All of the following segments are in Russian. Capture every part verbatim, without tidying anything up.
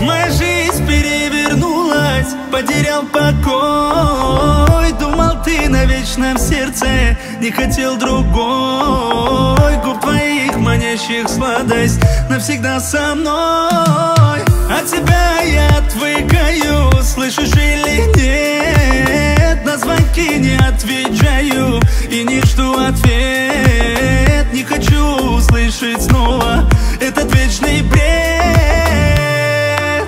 Моя жизнь перевернулась, потерял покой. Думал, ты навечно в сердце, не хотел другой. Губ твоих манящих сладость навсегда со мной. От тебя я отвыкаю, слышишь или нет? На звонки не отвечаю и не жду ответ. Не хочу услышать снова этот вечный бред.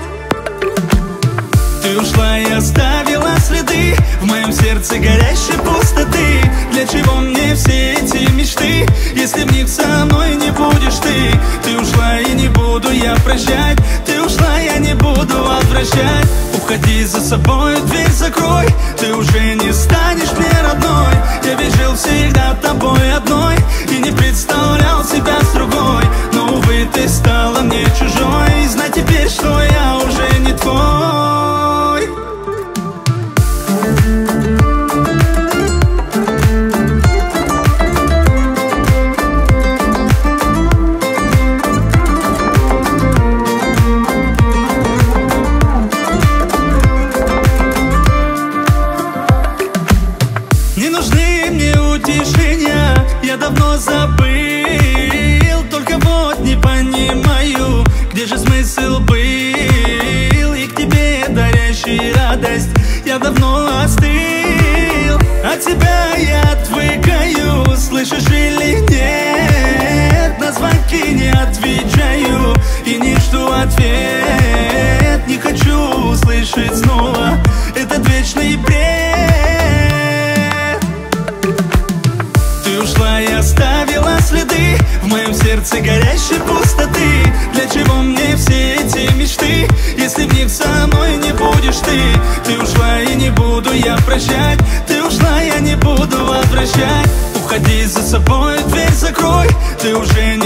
Ты ушла и оставила следы в моем сердце горящей пустоты. Для чего мне все эти мечты, если в них со мной не будешь ты? Ты ушла и не буду я прощать. Ты ушла, я не буду возвращать. Уходи, за собой дверь закрой. Ты уже не станешь мне родной. Я ведь жил всегда тобой одной и не представлял себя с другой. Но, увы, ты стала мне чужой. Знай теперь, что я уже не твой. Не нужны мне утешения, я давно забыл. Только вот не понимаю, где же смысл был. И к тебе дарящий радость я давно остыл. От тебя я отвыкаю, слышишь или нет? На звонки не отвечаю и не жду ответ. Не хочу услышать снова этот вечный бред. Ты ушла и оставила следы в моем сердце горящей пустоты. Для чего мне все эти мечты, если в них со мной не будешь ты? Ты ушла и не буду я прощать. Ты ушла, я не буду возвращать. Уходи, за собой дверь закрой. Ты уже